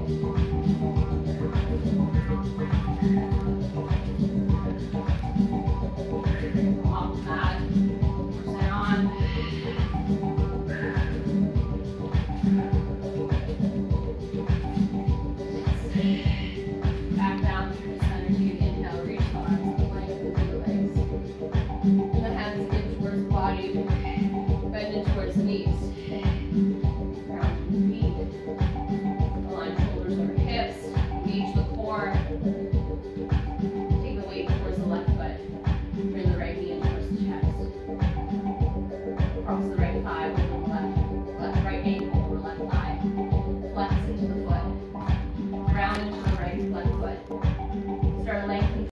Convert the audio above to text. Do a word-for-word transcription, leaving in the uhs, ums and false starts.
Off the mat. Stay on. Back down through the center. You inhale, reach the arms, lengthen through the legs. And the hands in towards the body, bend in towards the knees. Ground the feet. Align shoulders over hips. Engage the core. Take the weight towards the left foot. Bring the right knee in towards the chest.